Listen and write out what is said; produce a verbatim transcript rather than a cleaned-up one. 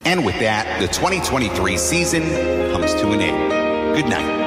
And with that, the twenty twenty-three season comes to an end. Good night.